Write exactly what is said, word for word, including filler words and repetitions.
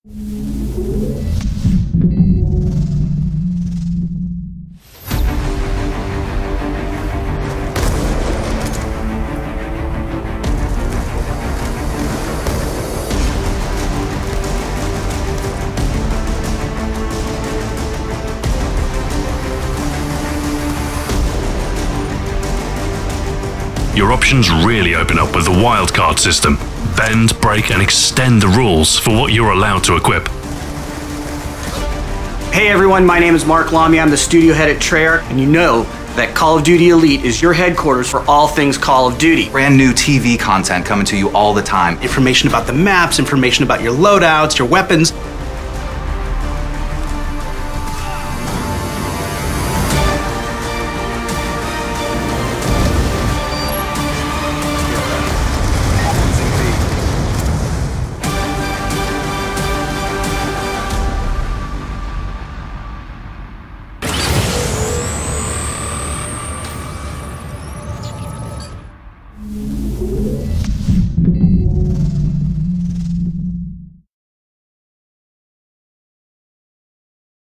Your options really open up with the wildcard system. Bend, break, and extend the rules for what you're allowed to equip. Hey everyone, my name is Mark Lamy. I'm the studio head at Treyarch, and you know that Call of Duty Elite is your headquarters for all things Call of Duty. Brand new T V content coming to you all the time. Information about the maps, information about your loadouts, your weapons,